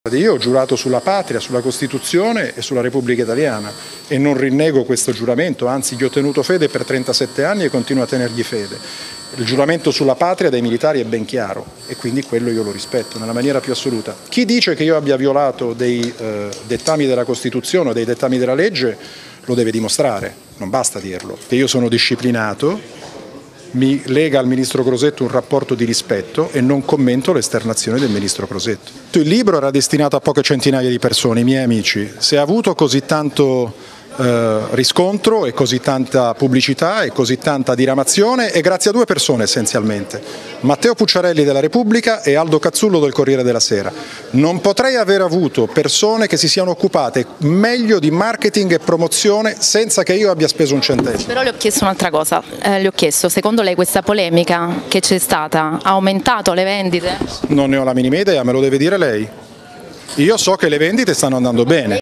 Io ho giurato sulla patria, sulla Costituzione e sulla Repubblica Italiana e non rinnego questo giuramento, anzi gli ho tenuto fede per 37 anni e continuo a tenergli fede. Il giuramento sulla patria dei militari è ben chiaro e quindi quello io lo rispetto nella maniera più assoluta. Chi dice che io abbia violato dei dettami della Costituzione o dei dettami della legge lo deve dimostrare, non basta dirlo. Che io sono disciplinato, mi lega al Ministro Crosetto un rapporto di rispetto e non commento l'esternazione del Ministro Crosetto. Il libro era destinato a poche centinaia di persone, i miei amici. Se ha avuto così tanto riscontro e così tanta pubblicità e così tanta diramazione è grazie a due persone essenzialmente, Matteo Pucciarelli della Repubblica e Aldo Cazzullo del Corriere della Sera. Non potrei aver avuto persone che si siano occupate meglio di marketing e promozione senza che io abbia speso un centesimo. Però le ho chiesto un'altra cosa, le ho chiesto, secondo lei questa polemica che c'è stata ha aumentato le vendite? Non ne ho la minima idea, me lo deve dire lei. Io so che le vendite stanno andando bene.